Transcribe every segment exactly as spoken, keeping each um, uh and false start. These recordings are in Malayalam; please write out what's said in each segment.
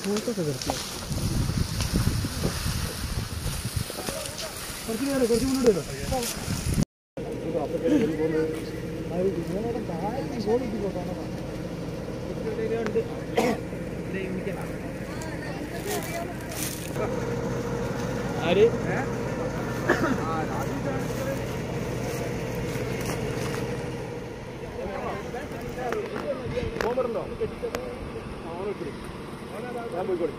फोटो से करते हैं കുറച്ച് നേരം കുറച്ച് മുന്നോട്ട് വരാം ആര് പോകണ്ടോ ഞാൻ പോയിക്കോളി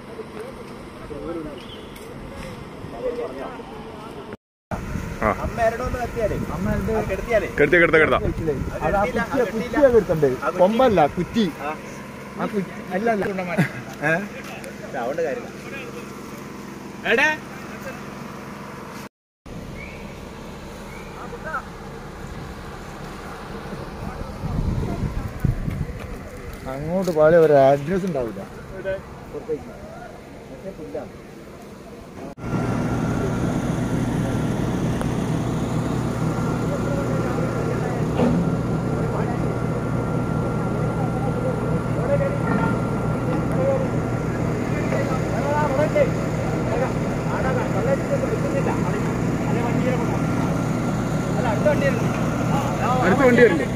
കൊമ്പല്ല കുറ്റി അല്ല അങ്ങോട്ട് പോലെ ഒരു അഡ്രസ് ഉണ്ടാവില്ല അടുത്ത വണ്ടി വരില്ലേ